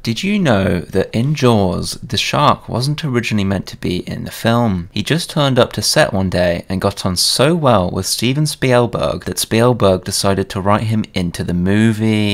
Did you know that in Jaws, the shark wasn't originally meant to be in the film? He just turned up to set one day and got on so well with Steven Spielberg that Spielberg decided to write him into the movie.